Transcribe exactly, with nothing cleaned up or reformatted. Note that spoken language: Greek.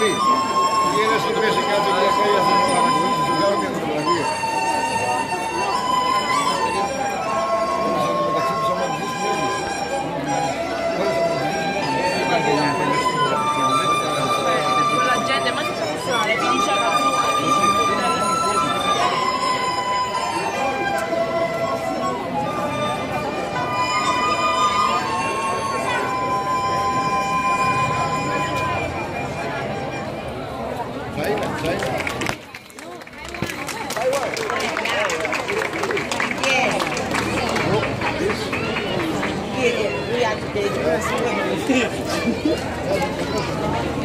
Εκεί. Πήγαινε στο πέσει κάτω και θα να αναγνωρίσεις το κάνω και φωτογραφία. Μεταξύ τους άμα τους δεις μόνοι. La gente ma vi diceva China, China. Taiwan. Yeah. Yeah, we are today.